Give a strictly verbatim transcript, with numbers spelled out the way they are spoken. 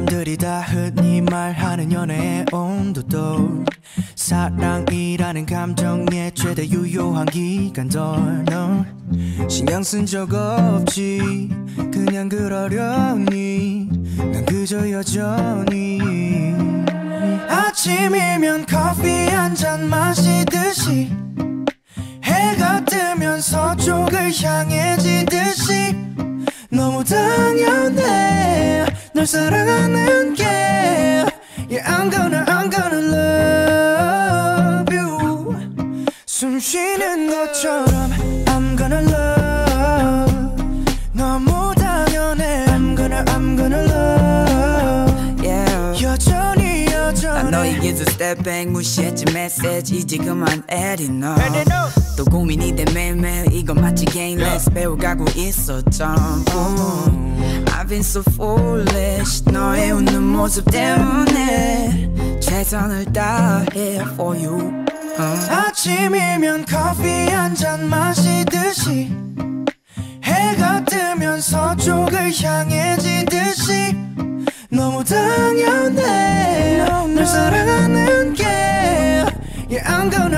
사람들이 다 흔히 말하는 연애의 온도도 사랑이라는 감정의 최대 유효한 기간도 no. 신경 쓴 적 없지 그냥 그러려니 난 그저 여전히 아침이면 커피 한 잔 마시듯이 해가 뜨면 서쪽을 향해 지듯이 너무 당연해 널 사랑하는 게 Yeah I'm gonna I'm gonna love you 숨 쉬는 것처럼 I'm gonna love 너무 당연해 I'm gonna I'm gonna love yeah. 여전히 여전히 I know you get a step back 무시했지 메시지 이제 그만 에리 너 또 고민이 돼 매일매일 이거 마치 게임 렉스 배워가고 있어 전부 I've been so foolish 너의 웃는 모습 때문에 최선을 다해 for you uh. 아침이면 커피 한 잔 마시듯이 해가 뜨면 서쪽을 향해 지듯이 너무 당연해 널 사랑하는 게 Yeah I'm gonna